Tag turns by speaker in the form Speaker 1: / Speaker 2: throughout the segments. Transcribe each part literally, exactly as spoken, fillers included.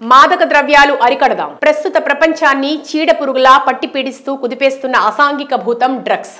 Speaker 1: మాదక ద్రవ్యాలు అరికడదాం. ప్రస్తుత ప్రపంచాన్ని చీడపురుగులా పట్టి పీడిస్తూ కుదిపేస్తున్న అసాంఘిక భూతం డ్రగ్స్.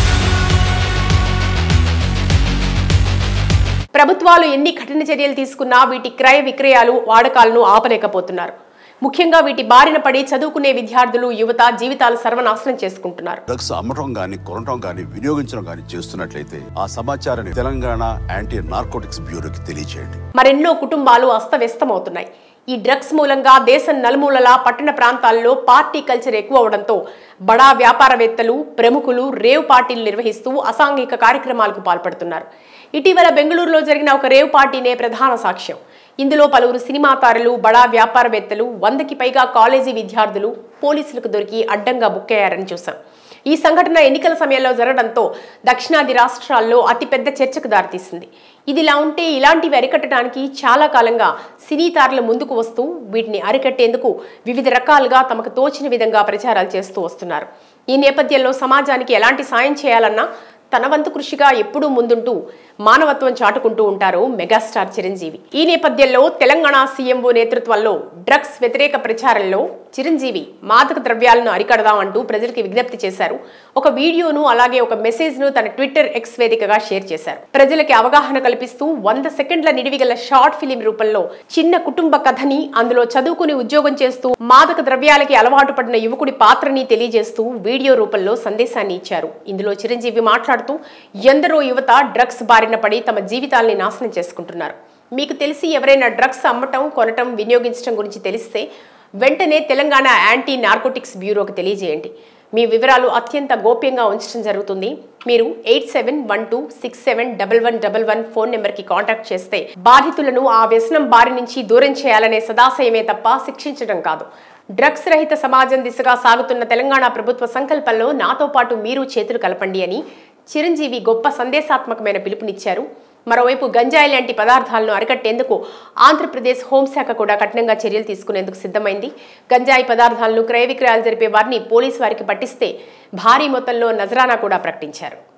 Speaker 1: ప్రభుత్వాలు ఎన్ని కఠిన చర్యలు తీసుకున్నా వీటి క్రయ విక్రయాలు వాడకాలను ఆపలేకపోతున్నారు. ముఖ్యంగా వీటి బారిన పడి చదువుకునే విద్యార్థులు, యువత జీవితాలు సర్వనాశనం చేసుకుంటున్నారు.
Speaker 2: డ్రగ్స్ అమ్మటం గాని, కొనటం గాని, వినియోగించడం గాని చేస్తున్నట్లయితే ఆ సమాచారాన్ని తెలంగాణ యాంటీ నార్కోటిక్స్ బ్యూరోకి తెలియజేయండి.
Speaker 1: మరెన్నో కుటుంబాలు అస్తవ్యస్తమవుతున్నాయి. ఈ డ్రగ్స్ మూలంగా దేశం నలుమూలలా పట్టణ ప్రాంతాల్లో పార్టీ కల్చర్ ఎక్కువ అవడంతో బడా వ్యాపారవేత్తలు, ప్రముఖులు రేవ్ పార్టీలు నిర్వహిస్తూ అసాంఘిక కార్యక్రమాలకు పాల్పడుతున్నారు. ఇటీవల బెంగళూరులో జరిగిన ఒక రేవ్ పార్టీనే ప్రధాన సాక్ష్యం. ఇందులో పలువురు సినిమా తారలు, బడా వ్యాపారవేత్తలు, వందకి పైగా కాలేజీ విద్యార్థులు పోలీసులకు దొరికి అడ్డంగా బుక్కయ్యారని చూశాం. ఈ సంఘటన ఎన్నికల సమయంలో జరగడంతో దక్షిణాది రాష్ట్రాల్లో అతిపెద్ద చర్చకు దారితీసింది. ఇదిలా ఉంటే ఇలాంటివి అరికట్టడానికి చాలా కాలంగా సినీ తారలు ముందుకు వస్తూ వీటిని అరికట్టేందుకు వివిధ రకాలుగా తమకు తోచిన విధంగా ప్రచారాలు చేస్తూ వస్తున్నారు. ఈ నేపథ్యంలో సమాజానికి ఎలాంటి సాయం చేయాలన్నా తన వంతు కృషిగా ఎప్పుడూ ముందుంటూ మానవత్వం చాటుకుంటూ ఉంటారు మెగాస్టార్ చిరంజీవి. ఈ నేపథ్యంలో తెలంగాణ సీఎంఓ నేతృత్వంలో డ్రగ్స్ వ్యతిరేక ప్రచారంలో చిరంజీవి మాదక ద్రవ్యాలను అరికడదాం అంటూ ప్రజలకు విజ్ఞప్తి చేశారు. ఒక వీడియోను అలాగే ఒక మెసేజ్ ను తన ట్విట్టర్ ఎక్స్ వేదికగా షేర్ చేశారు. ప్రజలకి అవగాహన కల్పిస్తూ వంద సెకండ్ల నిడివిగల షార్ట్ ఫిలిం రూపంలో చిన్న కుటుంబ కథని, అందులో చదువుకుని ఉద్యోగం చేస్తూ మాదక ద్రవ్యాలకి అలవాటు పడిన యువకుడి పాత్రని తెలియజేస్తూ వీడియో రూపంలో సందేశాన్ని ఇచ్చారు. ఇందులో చిరంజీవి మాట్లాడుతూ ఎందరో యువత డ్రగ్స్ బారిన పడి తమ జీవితాల్ని నాశనం చేసుకుంటున్నారు. మీకు తెలిసి ఎవరైనా డ్రగ్స్ అమ్మటం, కొనటం, వినియోగించడం గురించి తెలిస్తే వెంటనే తెలంగాణ యాంటీ నార్కోటిక్స్ బ్యూరోకి తెలియజేయండి. మీ వివరాలు అత్యంత గోప్యంగా ఉంచడం జరుగుతుంది. మీరు eight seven one two six seven double one double one phone నెంబర్కి కాంటాక్ట్ చేస్తే బాధితులను ఆ వ్యసనం బారి నుంచి దూరం చేయాలనే సదాశయమే తప్ప శిక్షించడం కాదు. డ్రగ్స్ రహిత సమాజం దిశగా సాగుతున్న తెలంగాణ ప్రభుత్వ సంకల్పంలో నాతో పాటు మీరు చేతులు కలపండి అని చిరంజీవి గొప్ప సందేశాత్మకమైన పిలుపునిచ్చారు. మరోవైపు గంజాయి లాంటి పదార్థాలను అరికట్టేందుకు ఆంధ్రప్రదేశ్ హోంశాఖ కూడా కఠినంగా చర్యలు తీసుకునేందుకు సిద్ధమైంది. గంజాయి పదార్థాలను క్రయ విక్రయాలు జరిపే వారిని పోలీసు వారికి పట్టిస్తే భారీ మొత్తంలో నజరానా కూడా ప్రకటించారు.